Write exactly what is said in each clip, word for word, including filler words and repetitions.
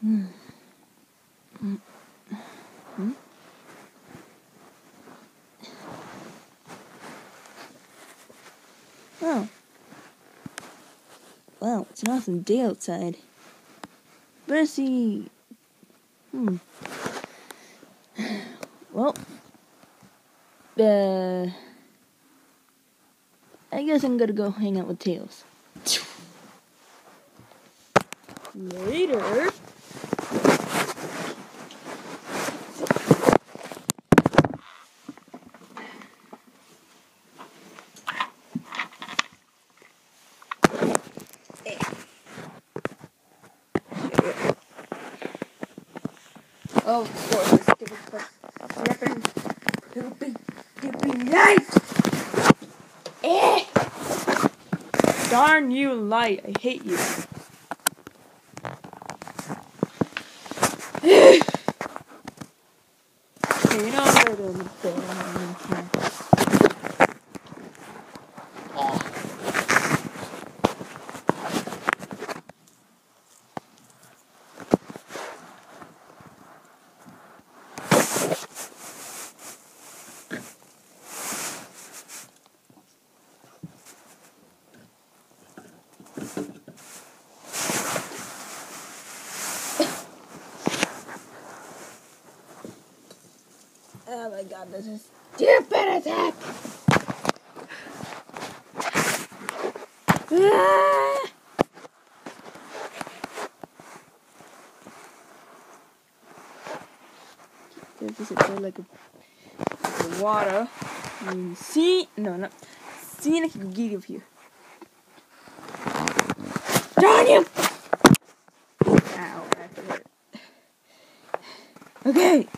Hmm. Hmm. Hmm? Oh. Wow, it's an awesome day outside. Better see. Hmm. Well, uh, I guess I'm gonna go hang out with Tails. Later. Oh, of course, this stupid flipping, poopy, doopy light! Eh! Darn you, light! I hate you. Okay, you know I'm gonna do the thing. Oh my god, this is stupid attack! Ah! There's just a bit like a, like a water. And see, no, not see, I can get of here. Darn you! Ow, that hurt. Okay.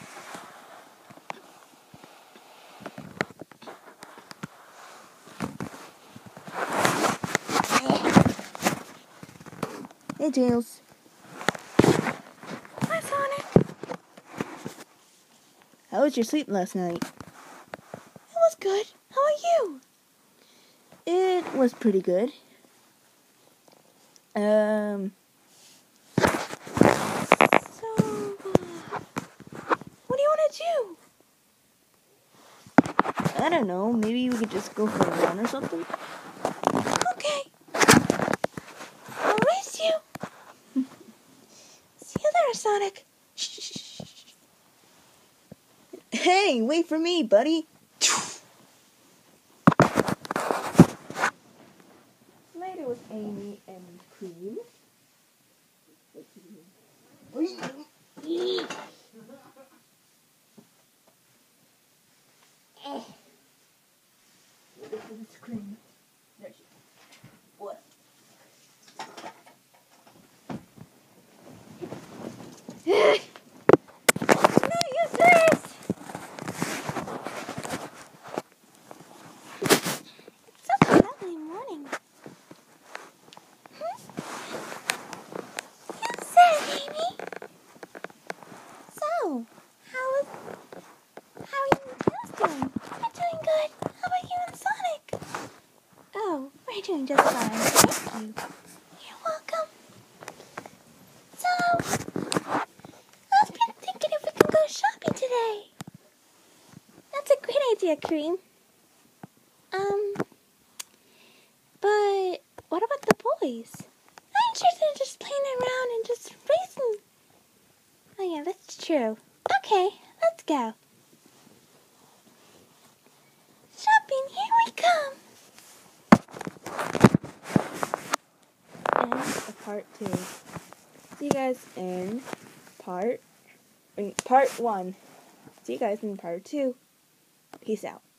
Hey, Tails. Hi, Sonic. How was your sleep last night? It was good. How are you? It was pretty good. Um. So, uh, what do you want to do? I don't know. Maybe we could just go for a run or something. Okay. I'll race you. See you there, Sonic. Shh. Hey, wait for me, buddy. Later with Amy and Cream. Cream. There she is. What? Doing just fine. Thank you. You're welcome. So, I've been thinking if we can go shopping today. That's a great idea, Cream. Um, but what about the boys? I'm interested in just playing around and just racing. Oh yeah, that's true. Okay, let's go. Shopping, here we come. End of part two. See you guys in part in part one. See you guys in part two. Peace out.